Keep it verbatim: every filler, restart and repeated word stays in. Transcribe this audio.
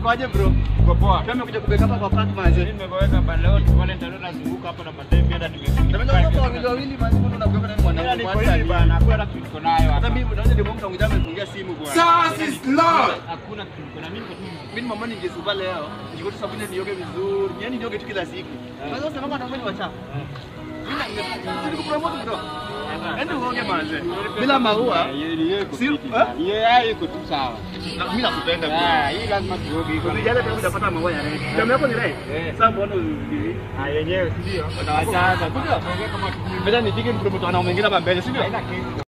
Kwaje bro? Uko poa? Kama kuja kubeka hapa kwa park manze. Mimi nimeweka baleo tu wale ndio nazunguka hapa na madem hata nimefika. Ndio kwa wawili wawili manze mbona unabeka na mwanangu kwanza. Bwana, hakuna kitu tuko nayo hapa. Hata mimi naona ndio mtu anguja amefungia simu bwana. Jesus is Lord. Hakuna kitu tuko na mimi tu. Mimi mama ningesuba leo. Niko tu sabuni nioge vizuri. Yaani nioge tu kila siku. Sasa sema kama naomba ni wachafu. Mimi nataka kupromote bro. Ende uone manze. Bila maua. Yeye yuko tu sawa. Mimi nakupenda bro. Ah, hii lazima tuoge hivyo. Usijale pia utapata maua ya red. Damu yako ni red. Sasa mbona hivi? Ah, yenyewe ndio. Sasa, ndio. Mbona nipige mpromote wanao mwingine hapa mbele, si ndio?